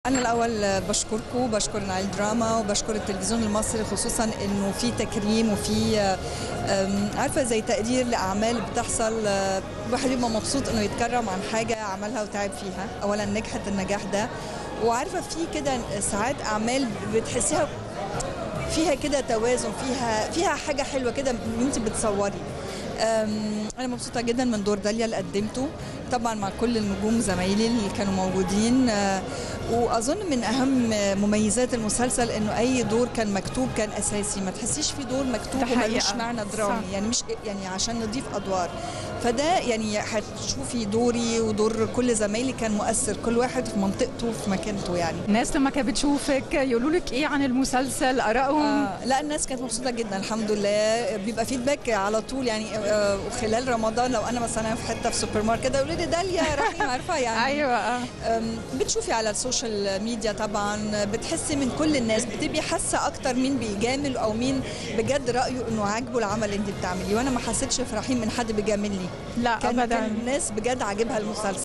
أنا الأول بشكركم، بشكر نايل دراما وبشكر التلفزيون المصري، خصوصا إنه في تكريم وفي عارفة زي تقدير لأعمال بتحصل. الواحد بيبقى مبسوط إنه يتكرم عن حاجة عملها وتعب فيها، أولا نجحت النجاح ده. وعارفة في كده ساعات أعمال بتحسيها فيها كده توازن، فيها حاجة حلوة كده وأنت بتصوري. أنا مبسوطة جدا من دور داليا اللي قدمته، طبعا مع كل النجوم زمايلي اللي كانوا موجودين. وأظن من أهم مميزات المسلسل إنه أي دور كان مكتوب كان أساسي، ما تحسيش في دور مكتوب وملوش معنى درامي، يعني مش يعني عشان نضيف أدوار. فده يعني هتشوفي دوري ودور كل زمايلي كان مؤثر، كل واحد في منطقته في مكانته. يعني الناس لما كانت بتشوفك يقولوا لك إيه عن المسلسل، آرائهم؟ لا الناس كانت مبسوطة جدا الحمد لله، بيبقى فيدباك على طول يعني. وخلال رمضان لو أنا مثلا في حتة في سوبر ماركت يقولوا لي داليا رحيم، عارفة يعني. أيوة. بتشوفي على السوشيال ميديا طبعا، بتحسي من كل الناس، بتبقي حاسة أكتر مين بيجامل أو مين بجد رأيه إنه عاجبه العمل اللي أنت بتعمليه. وأنا ما حسيتش في رحيم من حد بيجاملني، لا كان أبدا. الناس بجد عاجبها المسلسل.